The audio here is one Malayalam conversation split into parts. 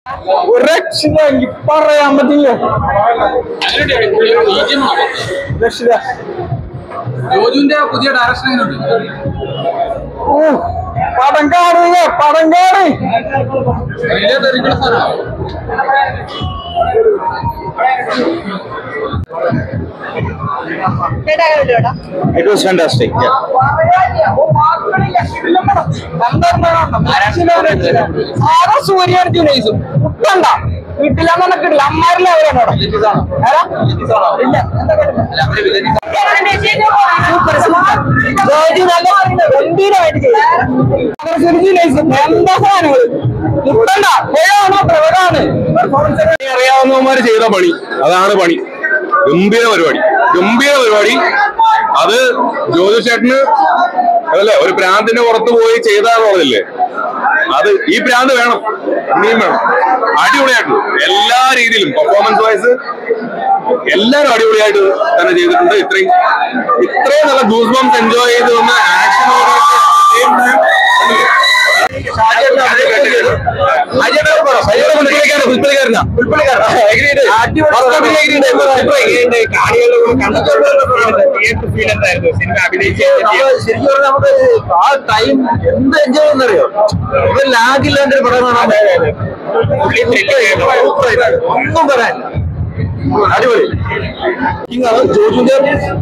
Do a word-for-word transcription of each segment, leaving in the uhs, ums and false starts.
Joju പുതിയ ഡയറക്ഷൻ പടം കാണുക പടം കാണി It was fantastic. Yeah. Sagar Surya and Junaiz V P. അറിയാവുന്നവന്മാര് ചെയ്ത പണി അതാണ് പണി. ഗംഭീര പരിപാടി ഗംഭീര പരിപാടി അത് ജോജു ചേട്ടന് അതല്ലേ ഒരു പ്രാന്തിന്റെ പുറത്ത് പോയി ചെയ്താന്നുള്ളതില്ലേ, അത് ഈ പ്രാന്ത് വേണം, ഇനിയും വേണം. അടിപൊളിയായിട്ടുണ്ട് എല്ലാ രീതിയിലും, പെർഫോമൻസ് വൈസ് എല്ലാരും അടിപൊളിയായിട്ട് തന്നെ ചെയ്തിട്ടുണ്ട്. ഇത്രയും ഇത്രയും നല്ല ഗൂസ് ബംസ് എൻജോയ് ചെയ്ത് വന്ന ആക്ഷൻ ശരിക്കും നമുക്ക് ആ ടൈം എന്ത് എൻജോയ് ചെയ്യുന്നറിയോ, ഇവർ ലാഗില്ലാണ്ട് പടം കാണാൻ ഒന്നും പറയാനില്ല. അടിപൊളി. ജോജുവിന്റെ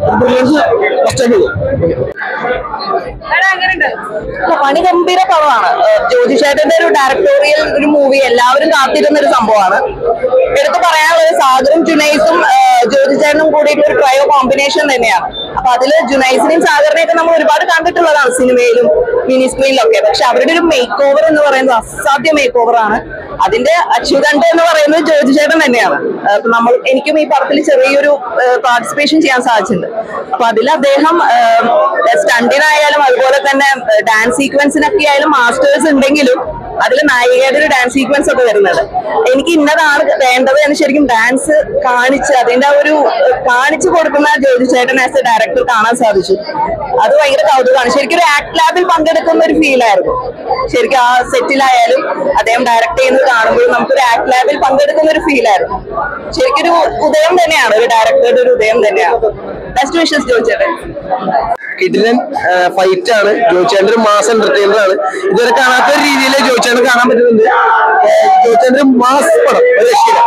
പണി ഗംഭീര പടമാണ്. ജോജു ചേട്ടന്റെ ഒരു ഡയറക്ടോറിയൽ ഒരു മൂവി എല്ലാവരും കാത്തിരുന്ന ഒരു സംഭവമാണ്. എടുത്തു പറയാനുള്ളത് സാഗറും ജുനൈസും ജോജു ചേട്ടനും കൂടിയിട്ട് ഒരു ട്രയോ കോമ്പിനേഷൻ തന്നെയാണ്. അപ്പൊ അതില് ജുനൈസിനെയും സാഗറിനെയൊക്കെ നമ്മൾ ഒരുപാട് കണ്ടിട്ടുള്ളതാണ് സിനിമയിലും മിനി സ്ക്രീനിലും ഒക്കെ. പക്ഷെ അവരുടെ ഒരു മേക്ക് ഓവർ എന്ന് പറയുന്നത് അസാധ്യ മേക്ക് ഓവർ ആണ്. അതിന്റെ അച്യുതണ്ട് എന്ന് പറയുന്നത് ജോജു ചേട്ടൻ തന്നെയാണ്. നമ്മൾ എനിക്കും ഈ പടത്തിൽ ചെറിയൊരു പാർട്ടിസിപ്പേഷൻ ചെയ്യാൻ സാധിച്ചിട്ടുണ്ട്. അപ്പൊ അതിൽ അദ്ദേഹം സ്റ്റണ്ടിനായാലും അതുപോലെ തന്നെ ഡാൻസ് സീക്വൻസിനൊക്കെ ആയാലും മാസ്റ്റേഴ്സ് ഉണ്ടെങ്കിലും അതിൽ നായികയുടെ ഒരു ഡാൻസ് സീക്വൻസ് ഒക്കെ വരുന്നത് എനിക്ക് ഇന്നതാണ് വേണ്ടത് എന്ന് ശരിക്കും ഡാൻസ് കാണിച്ച് അതിന്റെ ഒരു കാണിച്ചു കൊടുക്കുന്ന ജോജു ചേട്ടൻ ആസ് എ ഡയറക്ടർ കാണാൻ സാധിച്ചു. അത് ഭയങ്കര കൗതുകമാണ്. ശരിക്കും ഒരു ആക്ട് ലാബിൽ പങ്കെടുക്കുന്ന ഒരു ഫീൽ ആയിരുന്നു. ശരിക്കും ആ സെറ്റിലായാലും അദ്ദേഹം ഡയറക്ട് ചെയ്യുന്നത് കാണുമ്പോഴും നമുക്കൊരു ആക്ട് ലാബിൽ പങ്കെടുക്കുന്ന ഒരു ഫീൽ ആയിരുന്നു. ശരിക്കും ഒരു ഉദയം തന്നെയാണ്, ഒരു ഡയറക്ടറുടെ ഒരു ഉദയം തന്നെയാണ്. ബെസ്റ്റ് വിഷസ് ജോജു ചേട്ടൻ. കിടിലൻ ഫൈറ്റ് ആണ്. ജോജുചേട്ടൻ ഒരു മാസ് എന്റർടൈനർ ആണ്. ഇതുവരെ കാണാത്ത രീതിയിൽ ജോജുചേട്ടൻ കാണാൻ പറ്റുന്നുണ്ട്. ജോജുചേട്ടൻ ഒരു മാസ് പടം, ഒരു രക്ഷയില്ല.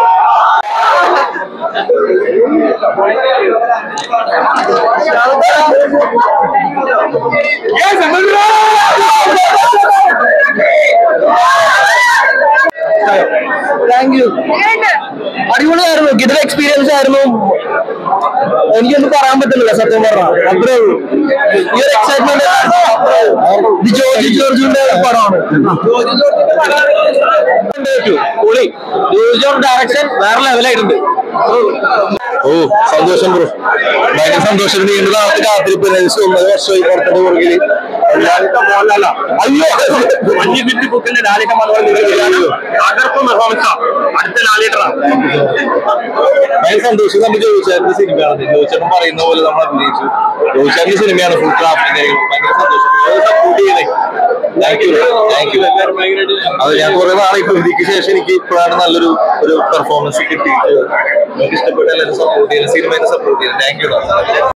Thank you. അടിപൊളിയായിരുന്നു, കിടിലൻ എക്സ്പീരിയൻസ് ആയിരുന്നു. എനിക്കൊന്നും പറയാൻ പറ്റുന്നില്ല സത്യം പറഞ്ഞാൽ. അത്രേ ഉള്ളൂ. ഈ ഒരു എക്സൈറ്റ്മെന്റ് ഇത് ജോജു ജോർജിന്റെ പടമാണ്. ജോജു ജോർജ് ഡയറക്ഷൻ വേറെ ലെവലായിട്ടുണ്ട്. ഓ സന്തോഷം ബ്രോ, ഭയങ്കര സന്തോഷം. നീണ്ട നാളത്തെ കാത്തിരിപ്പ്. ഒന്നര വർഷമായി പുറത്തിന്റെ പുറകില്. അയ്യോ ഭയങ്കര സന്തോഷം. നമ്മൾ ജോജുചേട്ടന്റെ സിനിമയാണ്. ജോജുചേട്ടൻ പറയുന്ന പോലെ നമ്മൾ അഭിനയിച്ചു. ജോജുചേട്ടന്റെ സിനിമയാണ്. ഫുൾ ക്രാഫ്റ്റിംഗ് കാര്യങ്ങൾ ഭയങ്കര സന്തോഷം. സപ്പോർട്ട് ചെയ്യണേ. Thank you thank you. അത് ഞാൻ കുറെ നാളെ ഇതിക്ക് ശേഷം എനിക്ക് ഇപ്പോഴാണ് നല്ലൊരു ഒരു പെർഫോമൻസ് കിട്ടിയിട്ട്. എനിക്ക് ഇഷ്ടപ്പെട്ട എല്ലാവരും സപ്പോർട്ട് ചെയ്യുന്നത്, സിനിമയെ സപ്പോർട്ട് ചെയ്യുന്നത്. Thank U.